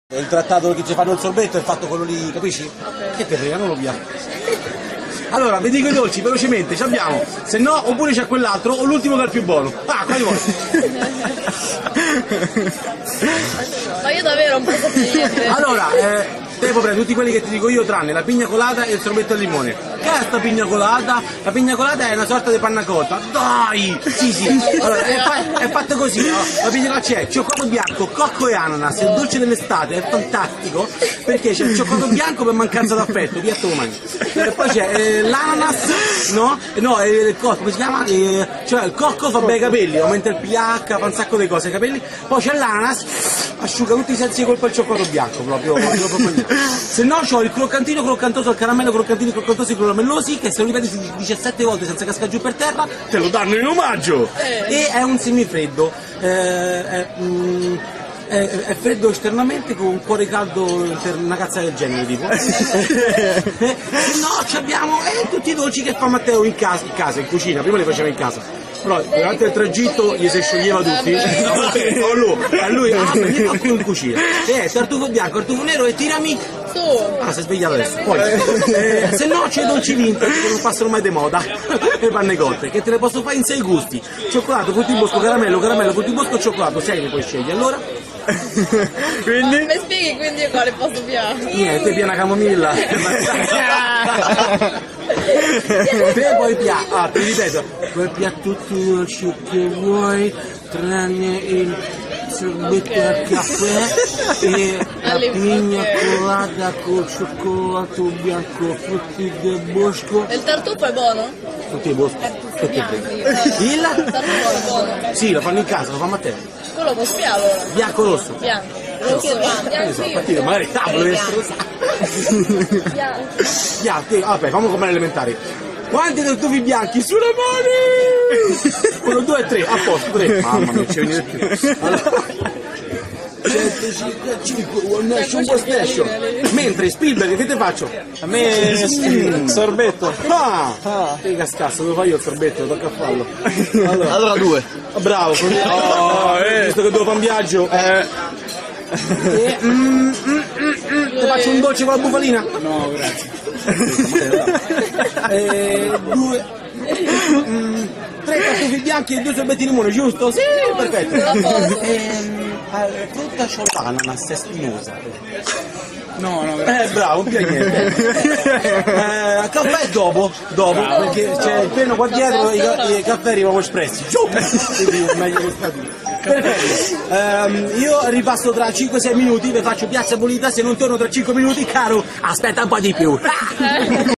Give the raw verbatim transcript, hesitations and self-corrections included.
Il trattato che ci fanno il sorbetto è fatto quello lì, capisci? Okay. Che te frega, non lo via. Allora, vi dico i dolci, velocemente, ci abbiamo, se no, oppure c'è quell'altro, o l'ultimo che è il più buono. Ah, quali vuoi? Ma io davvero non posso più niente. Allora, eh, te puoi prendere tutti quelli che ti dico io, tranne la pigna colada e il sorbetto al limone. Che è sta pigna colada? La pigna colada è una sorta di panna cotta. Dai! Sì, sì. Allora, è, fa è fatto così, no? La pigna colada c'è cioccolato bianco, cocco e ananas. Il dolce dell'estate è fantastico perché c'è il cioccolato bianco per mancanza d'affetto, piatto umano. E poi c'è eh, l'ananas, no? No, eh, il cocco, come si chiama? Eh, cioè il cocco fa bei capelli, aumenta il pH, fa un sacco di cose ai capelli. Poi c'è l'ananas, asciuga tutti i sensi di colpo il cioccolato bianco, proprio, proprio, proprio. Se no c'ho il croccantino croccantoso al caramello, croccantino croccantosi caramellosi, che se lo ripeti diciassette volte senza cascare giù per terra, te lo danno in omaggio! E è un semifreddo. Eh, è, mm, È, è freddo esternamente con un cuore caldo per una cazza del genere tipo. No, ci abbiamo eh, tutti i dolci che fa Matteo in casa, in casa, in cucina, prima li faceva in casa. Però durante il tragitto gli si scioglieva tutti. No, lui, a lui ah, li fa qui in cucina. Eh, tartufo bianco, tartufo nero e tirami. Ah, si è svegliato adesso. Poi, eh, se no c'è i dolci vintage che non passano mai di moda. Le panne cotte, che te le posso fare in sei gusti. Cioccolato, frutibosco, caramello, caramello, frutibosco, cioccolato, sei ne puoi scegliere. Allora? Quindi? Ma mi spieghi quindi quale posso piano? Niente, piena camomilla. Te poi piano, ah, ti ripeto, puoi piare tutti i dolci che vuoi, tranne il sorbetto al caffè e la pigna colada col cioccolato bianco, frutti del bosco. E il tartufo è buono? Frutti del bosco. Tartufo bianco. Il? Tartufo è buono. Sì, lo fanno in casa, lo fa Matteo. Quello lo posso piare allora? Bianco rosso. Bianco. Rosso bianco. Che ne so, partire, magari tavolo deve essere Bianco. Bianco, vabbè, facciamo come elementari. Quanti tartufi bianchi sulle mani? Uno, due e tre, a posto, tre. Mamma mia, ci venite più. Allora, centocinquantacinque One Nation One Nation. Mentre Spielberg, che te faccio? A me mm. sorbetto. Ah, ah. Che cascazzo, dove fai io il sorbetto? Tocca a farlo. Allora, allora due. Oh, bravo, oh, eh. Visto che devo fare un viaggio. Eh. E, mm, mm, mm, mm. Ti faccio un dolce con la bufalina? No, grazie. E, due, mm, tre tartufi bianchi e due sorbetti di limone, giusto? Sì, perfetto. E, eh, frutta c'ho l'ananas, è spinosa. No, no, grazie. Eh, bravo, più niente. Eh, caffè dopo, dopo, bravo, perché c'è il treno qua dietro e i, i caffè arrivano espressi. Giù! Quindi è meglio che sta perfetto. Um, io ripasso tra cinque sei minuti, vi faccio piazza pulita, se non torno tra cinque minuti, caro, aspetta un po' di più.